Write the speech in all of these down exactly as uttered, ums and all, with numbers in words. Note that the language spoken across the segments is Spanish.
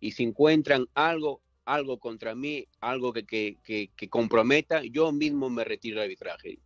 y si encuentran algo, algo contra mí, algo que, que, que, que comprometa, yo mismo me retiro del arbitraje.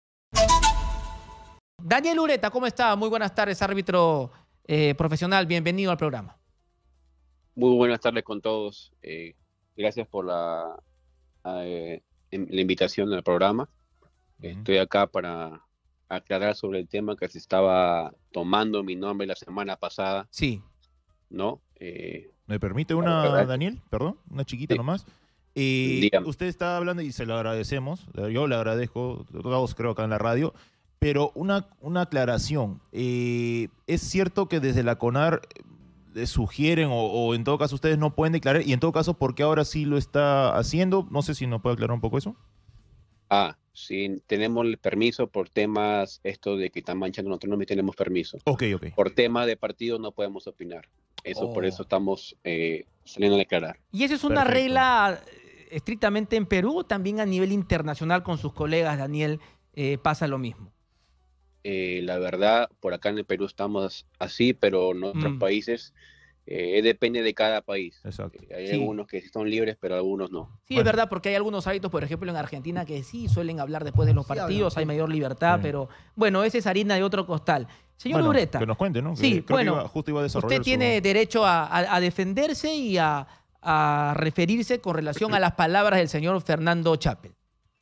Daniel Ureta, ¿cómo está? Muy buenas tardes, árbitro eh, profesional. Bienvenido al programa. Muy buenas tardes con todos. Eh, gracias por la, eh, la invitación al programa. Uh-huh. Estoy acá para aclarar sobre el tema que se estaba tomando mi nombre la semana pasada. Sí. ¿No? Eh, ¿Me permite una, verdad, Daniel? Perdón, una chiquita sí. nomás. Eh, usted está hablando y se lo agradecemos. Yo le agradezco, todos creo acá en la radio. Pero una, una aclaración. Eh, ¿Es cierto que desde la CONAR le sugieren o, o en todo caso ustedes no pueden declarar? Y en todo caso, ¿por qué ahora sí lo está haciendo? No sé si nos puede aclarar un poco eso. Ah, sí, tenemos el permiso por temas, esto de que están manchando nosotros no tenemos permiso. Ok, ok. Por tema de partido no podemos opinar. Eso, oh. Por eso estamos eh, saliendo a declarar. ¿Y eso es una Perfecto. regla estrictamente en Perú o también a nivel internacional con sus colegas, Daniel, eh, pasa lo mismo? Eh, la verdad, por acá en el Perú estamos así, pero en otros mm. países eh, depende de cada país. Exacto. Eh, hay sí. algunos que son libres, pero algunos no. Sí, bueno. Es verdad, porque hay algunos hábitos, por ejemplo, en Argentina que sí suelen hablar después de los sí, partidos, hay mayor libertad, sí. Pero bueno, esa es harina de otro costal. Señor bueno, Ureta. Que nos cuente, ¿no? Sí, Creo bueno, que iba, justo iba a desarrollar usted tiene su... derecho a, a, a defenderse y a, a referirse con relación a las palabras del señor Fernando Chappell.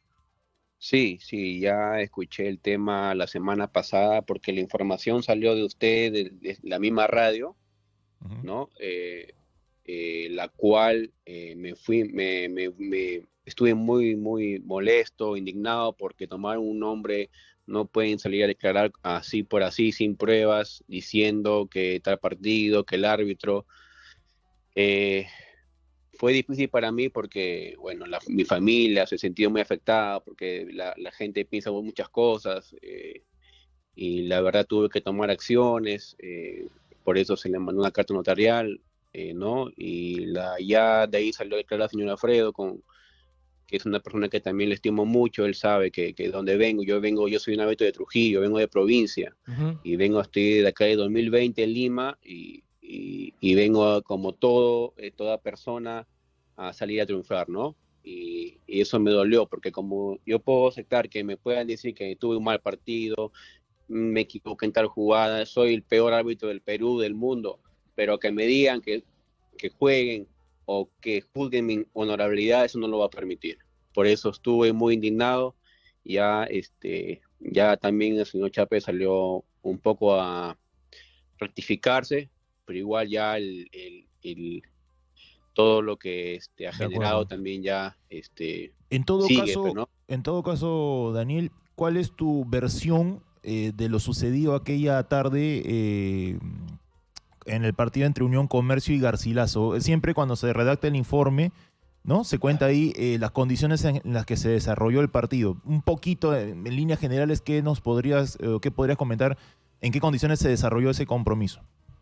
Sí, sí, ya escuché el tema la semana pasada porque la información salió de usted, de, de la misma radio, uh-huh. ¿no? Eh, eh, la cual eh, me fui, me, me, me estuve muy, muy molesto, indignado porque tomar un nombre, no pueden salir a declarar así por así, sin pruebas, diciendo que tal partido, que el árbitro... Eh, Fue difícil para mí porque, bueno, la, mi familia se sintió muy afectada porque la, la gente piensa muchas cosas eh, y la verdad tuve que tomar acciones, eh, por eso se le mandó una carta notarial, eh, ¿no? Y la, ya de ahí salió a declarar el señor Alfredo, con, que es una persona que también le estimo mucho, él sabe que, que donde vengo, yo vengo, yo soy un abeto de Trujillo, vengo de provincia, uh-huh. y vengo estoy de acá de dos mil veinte en Lima y... Y, y vengo como todo, eh, toda persona a salir a triunfar, ¿no? Y, y eso me dolió, porque como yo puedo aceptar que me puedan decir que tuve un mal partido, me equivoqué en tal jugada, soy el peor árbitro del Perú, del mundo, pero que me digan que, que jueguen o que juzguen mi honorabilidad, eso no lo va a permitir. Por eso estuve muy indignado, ya, este, ya también el señor Chappell salió un poco a rectificarse, pero igual ya el, el, el, todo lo que este, ha generado también ya este, en todo sigue, caso, pero, ¿no? En todo caso, Daniel, ¿cuál es tu versión eh, de lo sucedido aquella tarde eh, en el partido entre Unión Comercio y Garcilaso? Siempre cuando se redacta el informe, ¿no? Se cuenta ahí eh, las condiciones en las que se desarrolló el partido. Un poquito, en, en líneas generales, ¿qué nos podrías, eh, qué podrías comentar? ¿En qué condiciones se desarrolló ese compromiso?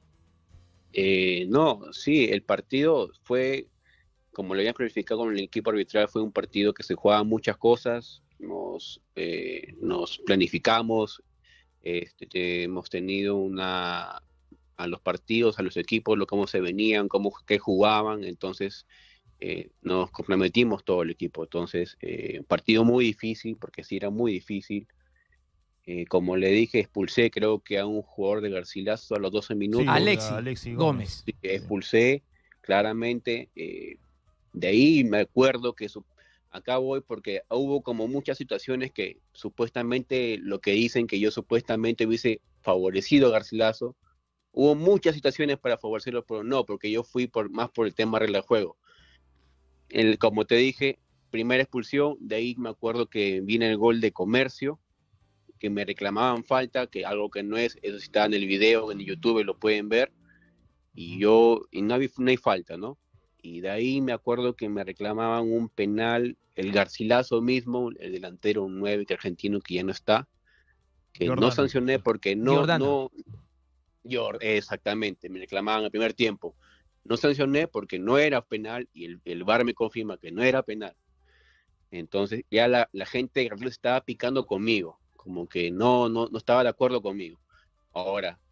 Eh, no, sí, el partido fue, como lo habían planificado con el equipo arbitral, fue un partido que se jugaban muchas cosas, nos, eh, nos planificamos, este, hemos tenido una, a los partidos, a los equipos, lo cómo se venían, cómo qué jugaban, entonces eh, nos comprometimos todo el equipo, entonces eh, un partido muy difícil, porque sí era muy difícil. Eh, como le dije, expulsé creo que a un jugador de Garcilaso a los doce minutos. Sí, Alexi, Alexi Gómez. Sí, expulsé claramente. Eh, de ahí me acuerdo que su, acá voy porque hubo como muchas situaciones que supuestamente lo que dicen que yo supuestamente hubiese favorecido a Garcilaso. Hubo muchas situaciones para favorecerlo, pero no, porque yo fui por, más por el tema regla de juego. El, como te dije, primera expulsión, de ahí me acuerdo que viene el gol de Comercio, que me reclamaban falta, que algo que no es, eso está en el video, en YouTube lo pueden ver, y yo, y no hay, no hay falta, ¿no? Y de ahí me acuerdo que me reclamaban un penal, el Garcilaso mismo, el delantero un nueve que argentino que ya no está, que Giordano. No sancioné porque no, Giordano. no, yo, exactamente, me reclamaban el primer tiempo, no sancioné porque no era penal, y el, el V A R me confirma que no era penal. Entonces ya la, la gente de Garcilaso estaba picando conmigo, como que no, no, no estaba de acuerdo conmigo. Ahora,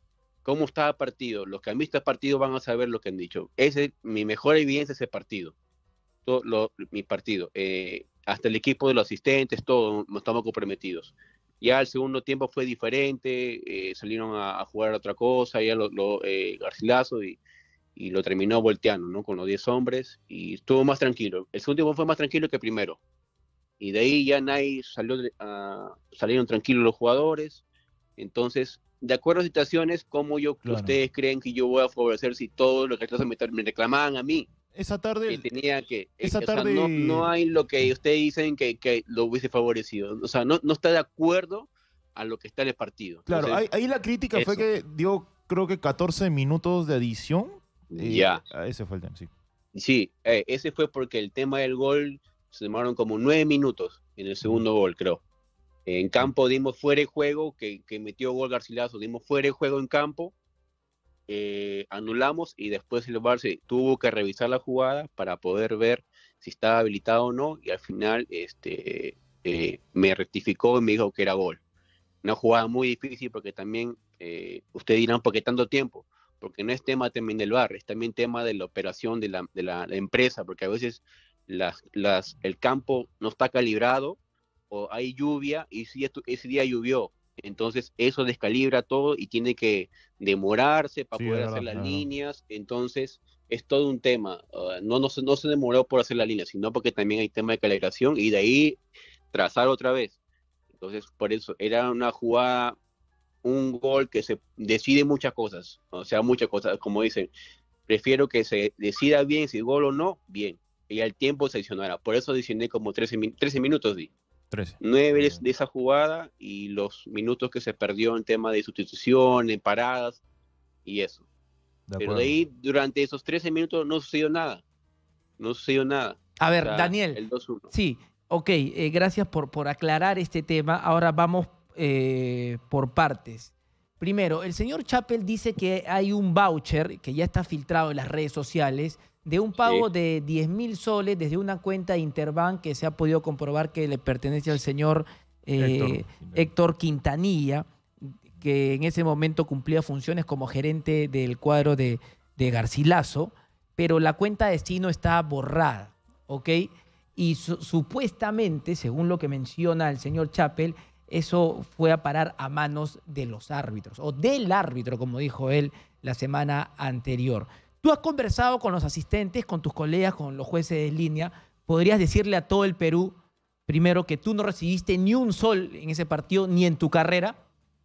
¿Cómo estaba el partido? Los que han visto el partido van a saber lo que han dicho. Ese, mi mejor evidencia es ese partido. Todo lo, mi partido. Eh, hasta el equipo de los asistentes, todos estamos comprometidos. Ya el segundo tiempo fue diferente, eh, salieron a, a jugar otra cosa, ya lo, lo eh, Garcilaso y, y lo terminó volteando, ¿no? Con los diez hombres y estuvo más tranquilo. El segundo tiempo fue más tranquilo que el primero. Y de ahí ya nadie salió, uh, salieron tranquilos los jugadores. Entonces, de acuerdo a situaciones, ¿cómo yo, claro. ustedes creen que yo voy a favorecer si todo lo que me reclamaban a mí? Esa tarde... Que tenía que... Esa o tarde... sea, no, no hay lo que ustedes dicen que, que lo hubiese favorecido. O sea, no, no está de acuerdo a lo que está en el partido. Claro, Entonces, ahí, ahí la crítica eso. fue que dio, creo que catorce minutos de adición. Ya. Eh, ese fue el tema, sí. Sí, eh, ese fue porque el tema del gol se demoraron como nueve minutos en el segundo uh-huh. gol, creo. En campo dimos fuera de juego, que, que metió gol Garcilaso, dimos fuera de juego en campo. Eh, anulamos y después el V A R se tuvo que revisar la jugada para poder ver si estaba habilitado o no y al final este, eh, me rectificó y me dijo que era gol. Una jugada muy difícil porque también eh, ustedes dirán ¿por qué tanto tiempo? Porque no es tema también del V A R, es también tema de la operación de la, de la, la empresa, porque a veces las, las, el campo no está calibrado o hay lluvia y si ese día llovió. Entonces eso descalibra todo y tiene que demorarse para sí, poder hacer las claro. líneas. Entonces es todo un tema. Uh, no, no, se, no se demoró por hacer la línea, sino porque también hay tema de calibración y de ahí trazar otra vez. Entonces por eso era una jugada, un gol que se decide muchas cosas. O sea, muchas cosas. Como dicen, prefiero que se decida bien si es gol o no, bien. Y al tiempo se adicionará. Por eso adicioné como trece, trece minutos. Di. nueve de esa jugada y los minutos que se perdió en tema de sustitución, en paradas y eso. De Pero de ahí, durante esos trece minutos no sucedió nada. No sucedió nada. A ver, o sea, Daniel. El dos uno. Sí, ok, eh, gracias por, por aclarar este tema. Ahora vamos eh, por partes. Primero, el señor Chappell dice que hay un voucher que ya está filtrado en las redes sociales de un pago sí. de diez mil soles desde una cuenta de Interbank que se ha podido comprobar que le pertenece al señor eh, Héctor. Héctor Quintanilla, que en ese momento cumplía funciones como gerente del cuadro de, de Garcilaso, pero la cuenta de destino está borrada, ¿ok? Y su, supuestamente, según lo que menciona el señor Chappell, eso fue a parar a manos de los árbitros, o del árbitro, como dijo él la semana anterior. Tú has conversado con los asistentes, con tus colegas, con los jueces de línea. ¿Podrías decirle a todo el Perú, primero, que tú no recibiste ni un sol en ese partido, ni en tu carrera?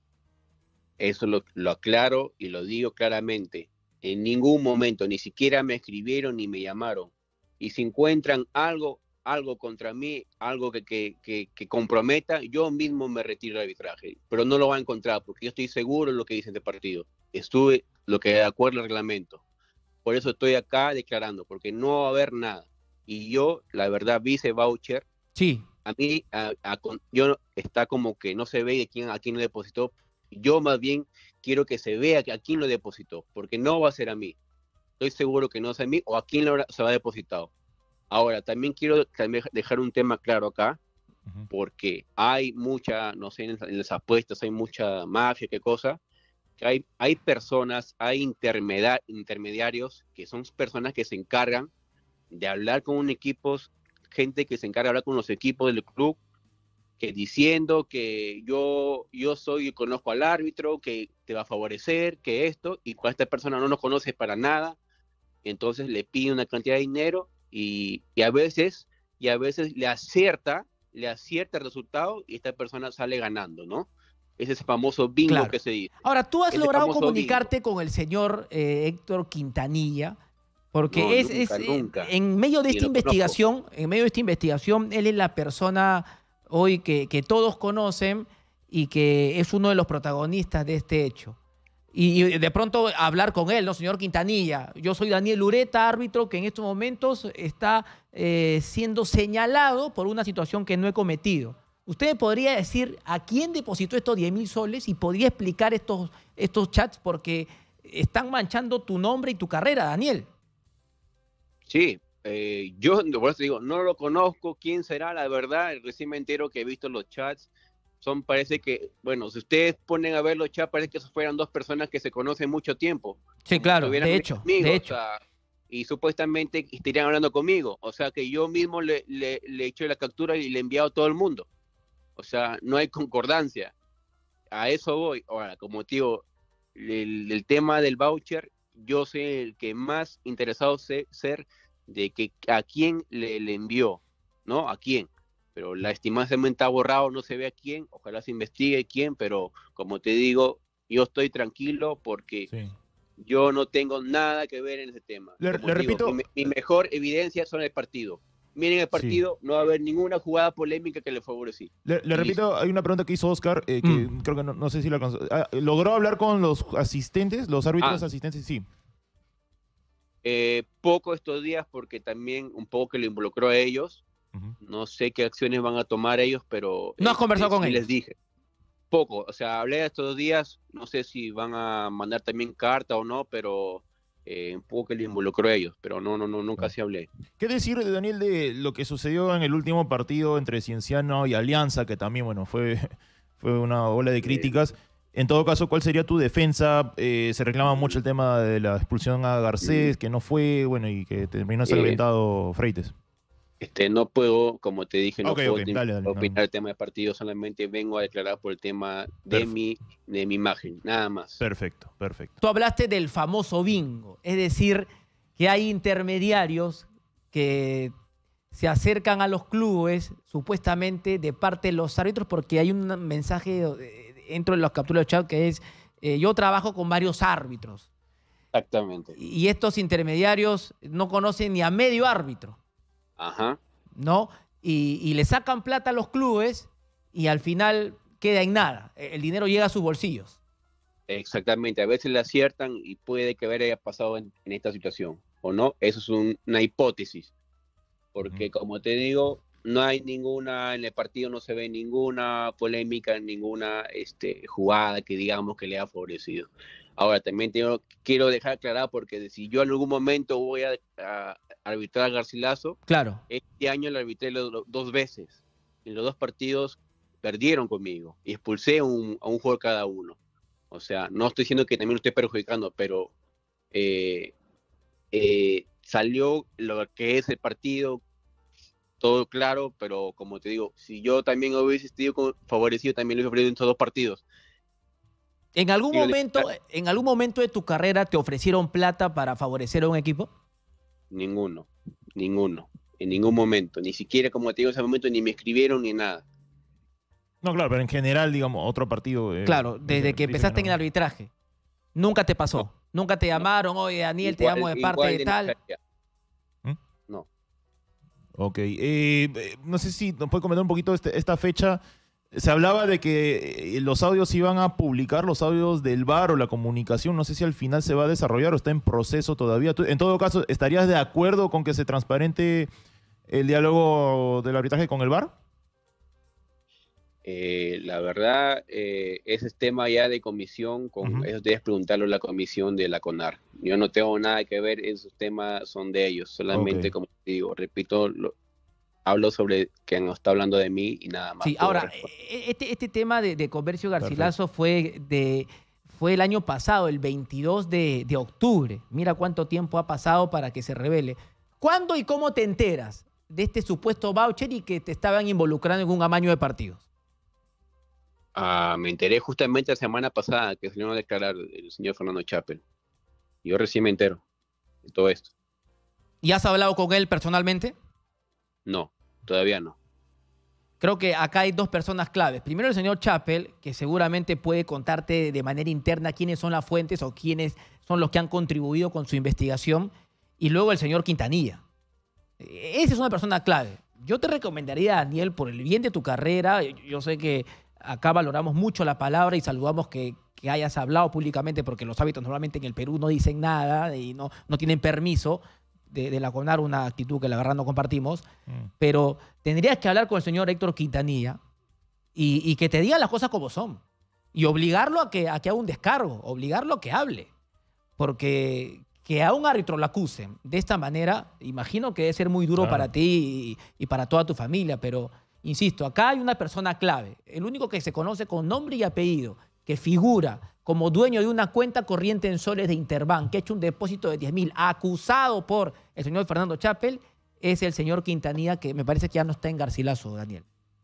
Eso lo, lo aclaro y lo digo claramente. En ningún momento, ni siquiera me escribieron ni me llamaron. Y si encuentran algo, algo contra mí, algo que, que, que, que comprometa, yo mismo me retiro del arbitraje. Pero no lo va a encontrar, porque yo estoy seguro de lo que dice este partido. Estuve lo que de acuerdo al reglamento. Por eso estoy acá declarando, porque no va a haber nada. Y yo, la verdad, vi ese voucher. Sí. A mí, a, a, yo está como que no se ve de quién, a quién lo depositó. Yo más bien quiero que se vea a quién lo depositó, porque no va a ser a mí. Estoy seguro que no es a mí o a quién lo, se va depositado. Ahora, también quiero también dejar un tema claro acá, uh-huh. porque hay mucha, no sé, en, en las apuestas hay mucha mafia, qué cosa. Hay, hay personas, hay intermedia, intermediarios que son personas que se encargan de hablar con un equipo, gente que se encarga de hablar con los equipos del club, que diciendo que yo, yo soy y conozco al árbitro, que te va a favorecer, que esto, y cuando esta persona no nos conoce para nada, entonces le pide una cantidad de dinero y, y a veces, y a veces le acierta, le acierta el resultado y esta persona sale ganando, ¿no? Ese es el famoso bingo claro. que se dice. Ahora, tú has ese logrado comunicarte bingo. con el señor eh, Héctor Quintanilla, porque no, es, nunca, es nunca. en medio de esta investigación, conozco. en medio de esta investigación, él es la persona hoy que, que todos conocen y que es uno de los protagonistas de este hecho. Y, y de pronto hablar con él, ¿no? Señor Quintanilla, yo soy Daniel Ureta, árbitro que en estos momentos está eh, siendo señalado por una situación que no he cometido. ¿Usted podría decir a quién depositó estos diez mil soles y podría explicar estos, estos chats porque están manchando tu nombre y tu carrera, Daniel? Sí, eh, yo por eso digo, no lo conozco, quién será, la verdad, recién me entero que he visto los chats, son, parece que, bueno, si ustedes ponen a verlo, ya parece que esos fueran dos personas que se conocen mucho tiempo. Sí, claro, de hecho, amigos, de hecho. O sea, y supuestamente estarían hablando conmigo. O sea, que yo mismo le, le, le he hecho la captura y le he enviado a todo el mundo. O sea, no hay concordancia. A eso voy. Ahora, como te digo, el, el tema del voucher, yo soy el que más interesado sé, ser de que a quién le, le envió, ¿no? A quién. Pero lastimosamente está borrado, no se ve a quién, ojalá se investigue quién, pero como te digo, yo estoy tranquilo porque sí. yo no tengo nada que ver en ese tema. Le, le digo, repito... mi, mi mejor evidencia son el partido. Miren el partido, sí. no va a haber ninguna jugada polémica que le favorecí. Le, le repito, hay una pregunta que hizo Oscar, eh, que mm. creo que no, no sé si la alcanzó. Ah, ¿logró hablar con los asistentes, los árbitros ah. asistentes? Sí. Eh, poco estos días porque también un poco que lo involucró a ellos. Uh-huh. No sé qué acciones van a tomar ellos, pero... ¿No has eh, conversado eh, con sí ellos? Les dije. Poco, o sea, hablé estos días, no sé si van a mandar también carta o no, pero eh, un poco que les involucró a ellos, pero no, no, no, nunca no. sí hablé. ¿Qué decir, Daniel, de lo que sucedió en el último partido entre Cienciano y Alianza, que también, bueno, fue, fue una ola de críticas? En todo caso, ¿cuál sería tu defensa? Eh, se reclama mucho el tema de la expulsión a Garcés, que no fue, bueno, y que terminó ensangrentado eh, Freites. Este, no puedo, como te dije, no okay, puedo okay, dale, dale, opinar dale. el tema de partido, solamente vengo a declarar por el tema de mi, de mi imagen, nada más. Perfecto, perfecto. Tú hablaste del famoso bingo, es decir, que hay intermediarios que se acercan a los clubes, supuestamente de parte de los árbitros, porque hay un mensaje dentro de los capturas de chat que es, eh, yo trabajo con varios árbitros. Exactamente. Y estos intermediarios no conocen ni a medio árbitro. Ajá. ¿No? Y, y le sacan plata a los clubes y al final queda en nada. El dinero llega a sus bolsillos. Exactamente. A veces le aciertan y puede que haya pasado en, en esta situación. ¿O no? Eso es un, una hipótesis. Porque, uh-huh. como te digo, no hay ninguna, en el partido no se ve ninguna polémica, ninguna este, jugada que digamos que le ha favorecido. Ahora, también tengo, quiero dejar aclarado porque si yo en algún momento voy a, a arbitrar a Garcilaso, claro. Este año lo arbitré lo, lo, dos veces. En los dos partidos perdieron conmigo y expulsé un, a un jugador cada uno. O sea, no estoy diciendo que también lo estoy perjudicando, pero eh, eh, salió lo que es el partido, todo claro, pero como te digo, si yo también hubiese sido favorecido, también lo hubiese perdido en estos dos partidos. ¿En algún, momento, ¿En algún momento de tu carrera te ofrecieron plata para favorecer a un equipo? Ninguno, ninguno, en ningún momento, ni siquiera como te digo en ese momento, ni me escribieron ni nada. No, claro, pero en general, digamos, otro partido... Eh, claro, desde dice, que empezaste que no. en el arbitraje, nunca te pasó, no. nunca te llamaron, no. oye, Daniel, igual, te llamo de parte de, de tal... ¿Mm? No. Ok, eh, no sé si nos puede comentar un poquito este, esta fecha. Se hablaba de que los audios iban a publicar, los audios del V A R o la comunicación, no sé si al final se va a desarrollar o está en proceso todavía. En todo caso, ¿estarías de acuerdo con que se transparente el diálogo del arbitraje con el V A R? Eh, la verdad, eh, ese es tema ya de comisión, con uh-huh. eso debes preguntarlo a la comisión de la CONAR. Yo no tengo nada que ver, esos temas son de ellos, solamente okay. como te digo, repito, lo, hablo sobre que no está hablando de mí y nada más. Sí, ahora, este, este tema de, de Comercio Garcilaso fue, de, fue el año pasado, el veintidós de, de octubre. Mira cuánto tiempo ha pasado para que se revele. ¿Cuándo y cómo te enteras de este supuesto voucher y que te estaban involucrando en un amaño de partidos? Ah, me enteré justamente la semana pasada que salió a declarar el señor Fernando Chappell. Yo recién me entero de todo esto. ¿Y has hablado con él personalmente? No, todavía no. Creo que acá hay dos personas claves. Primero el señor Chappell, que seguramente puede contarte de manera interna quiénes son las fuentes o quiénes son los que han contribuido con su investigación. Y luego el señor Quintanilla. Esa es una persona clave. Yo te recomendaría, Daniel, por el bien de tu carrera, yo sé que acá valoramos mucho la palabra y saludamos que, que hayas hablado públicamente porque los árbitros normalmente en el Perú no dicen nada y no, no tienen permiso de, de la CONAR, una actitud que la verdad no compartimos, mm. pero tendrías que hablar con el señor Héctor Quintanilla y, y que te diga las cosas como son y obligarlo a que, a que haga un descargo, obligarlo a que hable, porque que a un árbitro lo acusen de esta manera, imagino que debe ser muy duro claro. para ti y, y para toda tu familia, pero Insisto, acá hay una persona clave, el único que se conoce con nombre y apellido, que figura como dueño de una cuenta corriente en soles de Interbank, que ha hecho un depósito de diez mil, acusado por el señor Fernando Chappell, es el señor Quintanilla, que me parece que ya no está en Garcilaso, Daniel.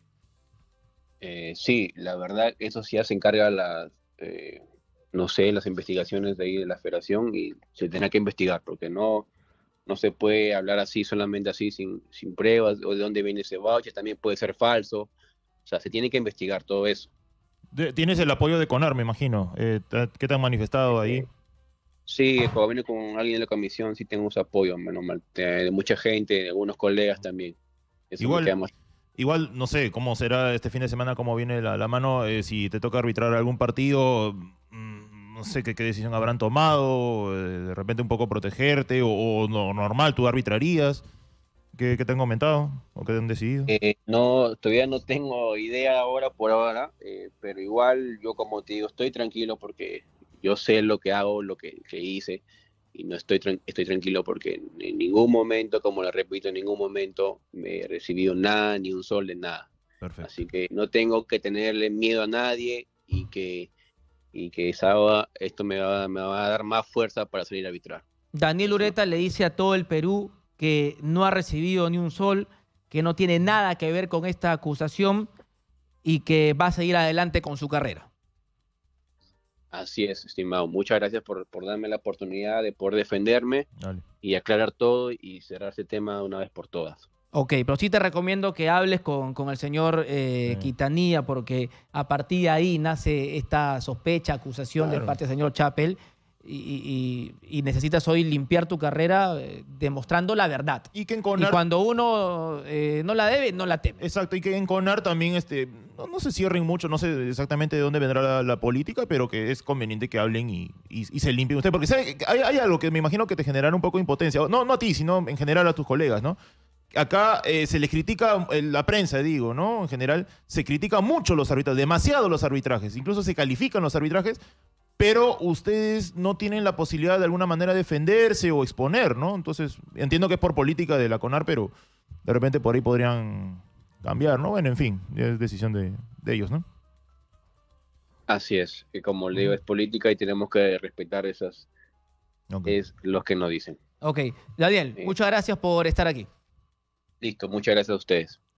Eh, sí, la verdad, eso sí ya se encarga la, eh, no sé, las investigaciones de ahí de la federación y se tendrá que investigar, porque no, no se puede hablar así, solamente así, sin, sin pruebas, o de dónde viene ese voucher, también puede ser falso, o sea, se tiene que investigar todo eso. Tienes el apoyo de CONAR, me imagino. Eh, ¿Qué te han manifestado ahí? Sí, cuando vine con alguien de la comisión, sí tenemos apoyo, menos mal, de, de mucha gente, de algunos colegas también. Eso igual, más... igual, no sé, cómo será este fin de semana, cómo viene la, la mano, eh, si te toca arbitrar algún partido, mmm, no sé qué, qué decisión habrán tomado, eh, de repente un poco protegerte, o, o no, normal, tú arbitrarías. ¿Qué, qué te han comentado o qué han decidido? Eh, no, todavía no tengo idea ahora por ahora, eh, pero igual yo como te digo, estoy tranquilo porque yo sé lo que hago, lo que, que hice y no estoy, estoy tranquilo porque en ningún momento, como le repito, en ningún momento me he recibido nada, ni un sol de nada. Perfecto. Así que no tengo que tenerle miedo a nadie y que, y que esa, esto me va, me va a dar más fuerza para salir a arbitrar. Daniel Ureta le dice a todo el Perú que no ha recibido ni un sol, que no tiene nada que ver con esta acusación y que va a seguir adelante con su carrera. Así es, estimado. Muchas gracias por, por darme la oportunidad de poder defenderme Dale. y aclarar todo y cerrar este tema de una vez por todas. Ok, pero sí te recomiendo que hables con, con el señor eh, sí. Quintanilla, porque a partir de ahí nace esta sospecha, acusación claro. de parte del señor Chappell. Y, y, y necesitas hoy limpiar tu carrera eh, demostrando la verdad. Y, que en CONAR, y cuando uno eh, no la debe, no la teme. Exacto, y que en CONAR también este, no, no se cierren mucho, no sé exactamente de dónde vendrá la, la política, pero que es conveniente que hablen y, y, y se limpien ustedes. Porque ¿sabe? Hay, hay algo que me imagino que te generará un poco de impotencia. No, no a ti, sino en general a tus colegas, ¿no? Acá eh, se les critica, eh, la prensa digo, ¿no? En general, se critica mucho los arbitrajes, demasiado los arbitrajes, incluso se califican los arbitrajes, pero ustedes no tienen la posibilidad de alguna manera de defenderse o exponer, ¿no? Entonces, entiendo que es por política de la CONAR, pero de repente por ahí podrían cambiar, ¿no? Bueno, en fin, es decisión de, de ellos, ¿no? Así es, que como le digo, es política y tenemos que respetar esas, okay. es los que nos dicen. Ok, Daniel, eh. muchas gracias por estar aquí. Listo, muchas gracias a ustedes.